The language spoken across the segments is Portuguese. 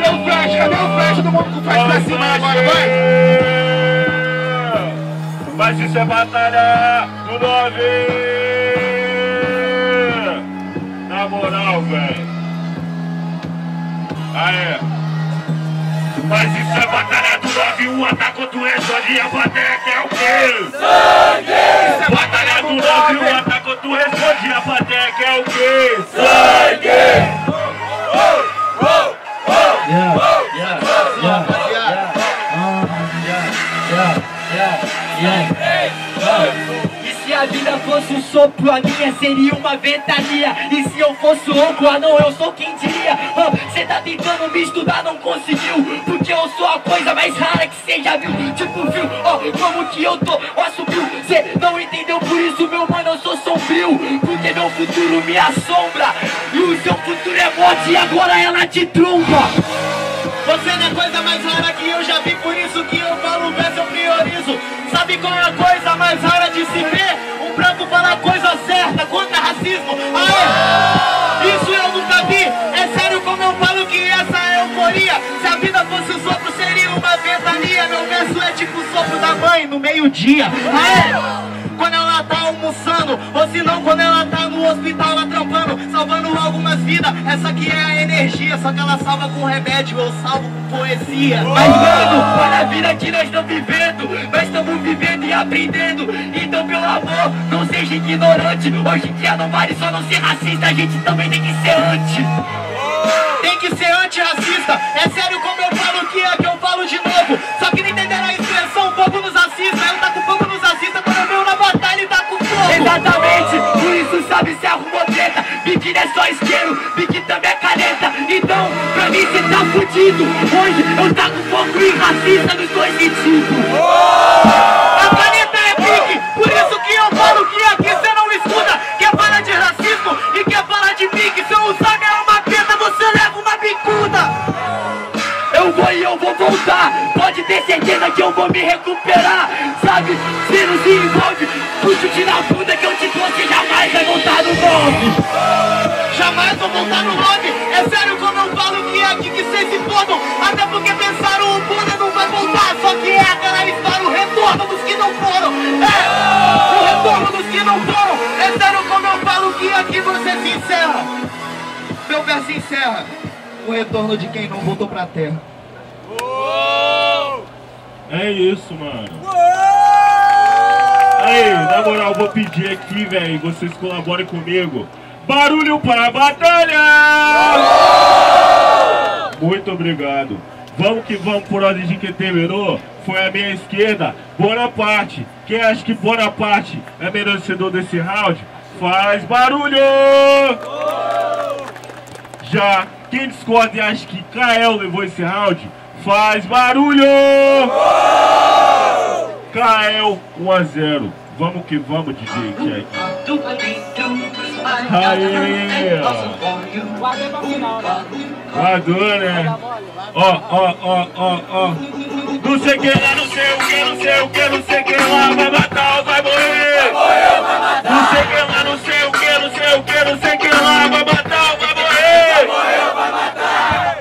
Cadê o flash? Cadê o flash? Todo mundo com o flash pra cima agora, vai! Mas isso é batalha do 9! Na moral, velho. Aê! Mas isso é batalha do 9, um ataque contra o responde, a batalha que é o quê? Sangue! Isso é batalha do 9, um ataque contra o responde, a batalha que é o quê? Sangue! E se a vida fosse um sopro, a minha seria uma ventania. E se eu fosse louco, ah não, eu sou quem diria. Cê tá tentando me estudar, não conseguiu, porque eu sou a coisa mais rara que cê já viu. Tipo fio, como que eu tô, subiu. Cê não entendeu, por isso meu mano eu sou sombrio, porque meu futuro me assombra. E o seu futuro é morte e agora ela te tromba. Você não é a coisa mais rara que eu já vi, por isso que eu falo o verso, eu priorizo. Sabe qual é a coisa mais rara de se ver? Um branco falar a coisa certa contra racismo. Aê! Isso eu nunca vi. É sério como eu falo que essa é euforia. Se a vida fosse um sopro, seria uma ventania. Meu verso é tipo o sopro da mãe no meio-dia. Aê! Quando ela tá almoçando, ou se não, quando ela tá no hospital lá trampando, salvando algumas vidas. Essa aqui é a energia, só que ela salva com remédio, eu salvo com poesia. Mas mano, olha a vida que nós estamos vivendo, nós estamos vivendo e aprendendo. Então pelo amor, não seja ignorante. Hoje em dia não vale só não ser racista, a gente também tem que ser anti. Tem que ser antirracista. É sério como eu falo que é que eu falo de novo. Só que não entenderam a expressão, fogo nos assista. Eu tá com fogo nos assista, quando eu venho na batalha e tá com fogo. Exatamente, por isso sabe se arrumou treta. Biquíni é só isqueiro, biquíni também é caneta. Então, pra mim cê tá fudido. Hoje eu tá com fogo e racista nos dois sentidos. A caneta é pique, por isso que eu falo que aqui cê não escuta. Quer falar de racismo e quer falar de pique. Se eu usar minha maqueta, você leva uma bicuda. Eu vou e eu vou voltar, pode ter certeza que eu vou me recuperar. Sabe, se não se envolve, o chute na bunda que eu te trouxe jamais vai voltar no 9. Jamais vou voltar no 9. É sério como eu falo que é aqui que vocês se fodam. Até porque pensaram o Buda não vai voltar. Só que é aquela história, o retorno dos que não foram. É, o retorno dos que não foram. É sério como eu falo que aqui você se encerra. Meu verso encerra o retorno de quem não voltou pra terra. É isso, mano. Aí, na moral, vou pedir aqui, velho, vocês colaborem comigo. Barulho para a batalha! Muito obrigado. Vamos que vamos, por ordem de quem terminou. Foi a minha esquerda, Bonaparte. Quem acha que Bonaparte é merecedor desse round, faz barulho! Já quem discorda e acha que Kael levou esse round, faz barulho! Kael 1-0. Vamos que vamos, DJ Jack. Aê! Guardou, né? Ó. Não sei que lá, não sei o que, não sei o que, não sei que lá, vai matar ou vai morrer? Não sei que lá, não sei o que, não sei o que, não sei que lá, vai matar ou vai morrer? Vai matar.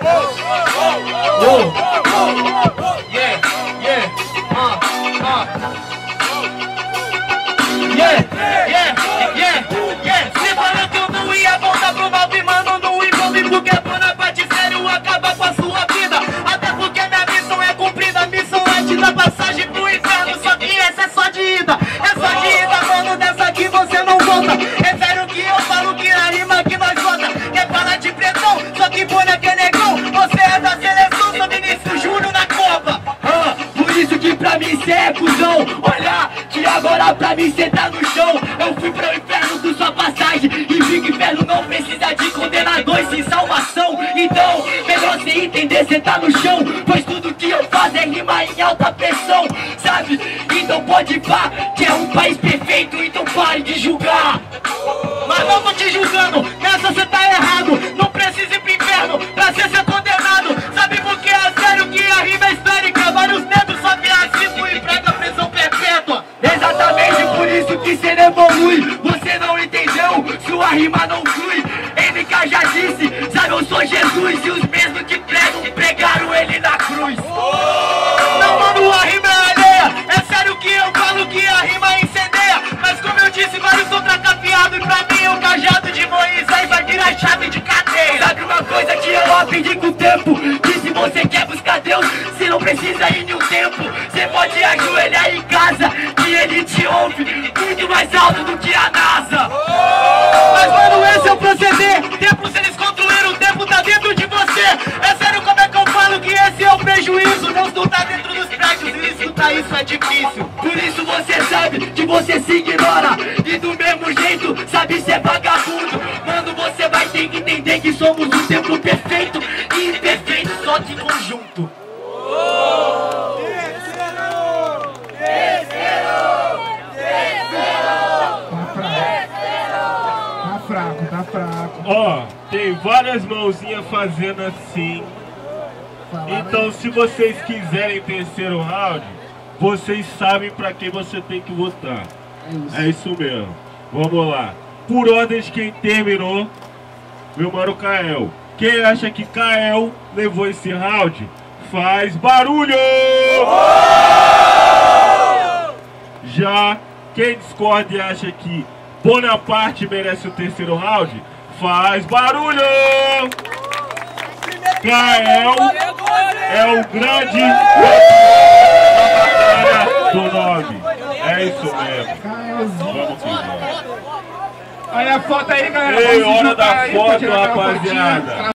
Você falou que eu não ia voltar pro 9, mano, não envolve porque Bonaparte sério acaba com a sua vida. Até porque minha missão é cumprida, a missão é te dar passagem pro inferno. Só que essa é só de ida, é só de ida, mano, dessa aqui você não volta. É sério que eu falo que a rima que nós volta. Quer falar de pretão, só que boneco é negão. Você é da seleção, sou Vinícius Júnior na Copa. Por isso que pra mim cê é cuzão. Olha, que agora pra mim cê tá no chão. Eu fui pro inferno com sua passagem e vi que inferno não precisa de condenador e sim salvação. Então, melhor cê entender, cê tá no chão, pois tudo que eu faço é rima em alta pressão, sabe? Então pode pá, que é um país perfeito, então pare de julgar. Mas não tô te julgando, nessa cê tá errado. Não precisa ir pro inferno pra ser condenado. Sabe por que é sério que a rima é histérica? Vários negros só vê racismo e prega prisão perpétua. Exatamente por isso que cê não evolui. Você não entendeu, sua rima não flui. MK já disse, sabe, eu sou Jesus e os mesmos que pregam aprendi com o tempo que se você quer buscar Deus, você não precisa ir em um tempo. Você pode ajoelhar em casa que ele te ouve muito mais alto do que a NASA. Mas mano, esse é o proceder. Tempos eles construíram, o tempo tá dentro de você. É sério como é que eu falo que esse é o prejuízo? Deus não tá dentro dos prédios e escutar isso é difícil. Por isso você sabe que você se ignora e do mesmo jeito sabe ser vagabundo. Mano, você vai ter que entender que somos um templo perfeito e imperfeito só de conjunto. Tá fraco. Ó, tem várias mãozinhas fazendo assim. Então se vocês quiserem terceiro round, vocês sabem pra quem você tem que votar. É isso mesmo. Vamos lá. Por ordem de quem terminou, meu mano Kael. Quem acha que Kael levou esse round, faz barulho! Já quem discorda e acha que Bonaparte merece o terceiro round, faz barulho! Kael é o grande batalha do 9. É isso mesmo. Vamos embora. Olha a foto aí, galera. Ei, Vamos hora juntar da aí pra foto, tirar aquela rapaziada. fotinha.